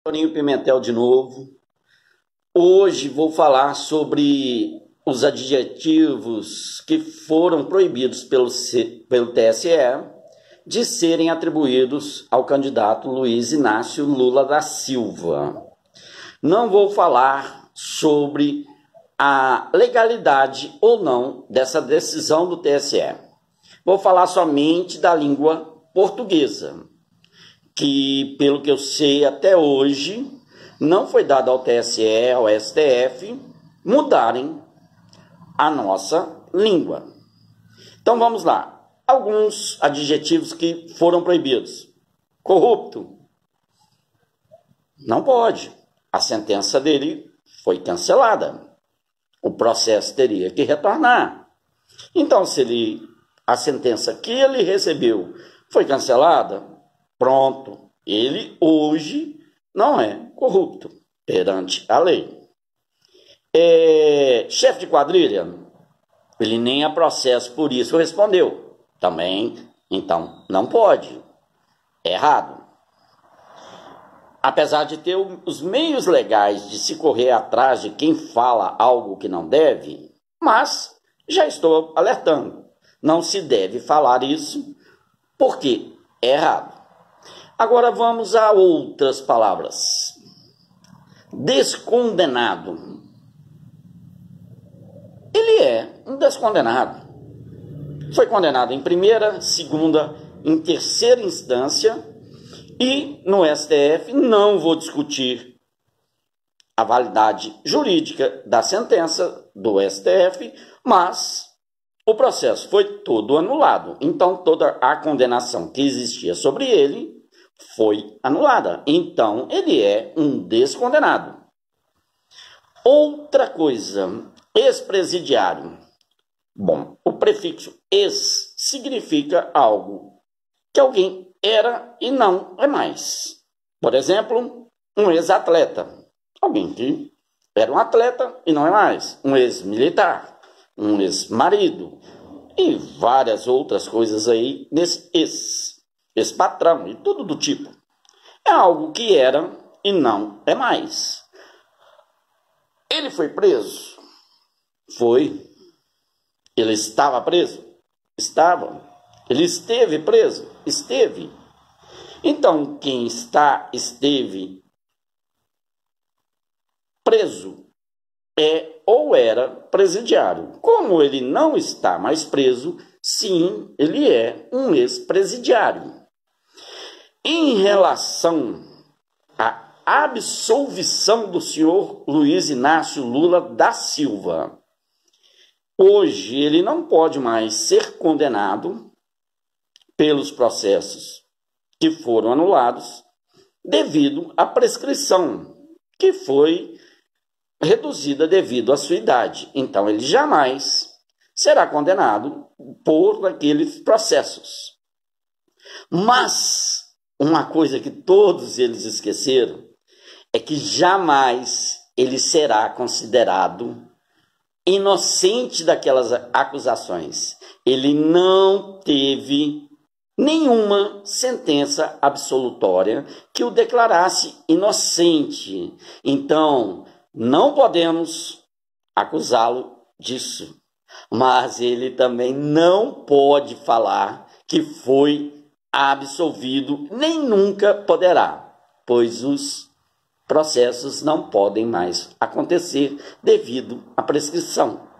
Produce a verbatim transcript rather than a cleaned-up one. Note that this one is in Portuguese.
Toninho Pimentel de novo. Hoje vou falar sobre os adjetivos que foram proibidos pelo, pelo T S E de serem atribuídos ao candidato Luiz Inácio Lula da Silva. Não vou falar sobre a legalidade ou não dessa decisão do T S E. Vou falar somente da língua portuguesa, que, pelo que eu sei até hoje, não foi dado ao T S E, ao S T F, mudarem a nossa língua. Então vamos lá. Alguns adjetivos que foram proibidos. Corrupto. Não pode. A sentença dele foi cancelada. O processo teria que retornar. Então, se ele, a sentença que ele recebeu foi cancelada, pronto, ele hoje não é corrupto perante a lei. É, chefe de quadrilha, ele nem a processo por isso respondeu. Também, então, não pode. É errado. Apesar de ter os meios legais de se correr atrás de quem fala algo que não deve, mas já estou alertando. Não se deve falar isso porque é errado. Agora vamos a outras palavras. Descondenado. Ele é um descondenado. Foi condenado em primeira, segunda, em terceira instância e no S T F não vou discutir a validade jurídica da sentença do S T F, mas o processo foi todo anulado. Então toda a condenação que existia sobre ele foi anulada. Então, ele é um descondenado. Outra coisa, ex-presidiário. Bom, o prefixo ex significa algo que alguém era e não é mais. Por exemplo, um ex-atleta. Alguém que era um atleta e não é mais. Um ex-militar, um ex-marido e várias outras coisas aí nesse ex. Ex-patrão e tudo do tipo. É algo que era e não é mais. Ele foi preso? Foi. Ele estava preso? Estava. Ele esteve preso? Esteve. Então, quem está, esteve preso é ou era presidiário. Como ele não está mais preso, sim, ele é um ex-presidiário. Em relação à absolvição do senhor Luiz Inácio Lula da Silva, hoje ele não pode mais ser condenado pelos processos que foram anulados devido à prescrição, que foi reduzida devido à sua idade. Então ele jamais será condenado por aqueles processos. Mas uma coisa que todos eles esqueceram é que jamais ele será considerado inocente daquelas acusações. Ele não teve nenhuma sentença absolutória que o declarasse inocente. Então, não podemos acusá-lo disso. Mas ele também não pode falar que foi absolvido, nem nunca poderá, pois os processos não podem mais acontecer devido à prescrição.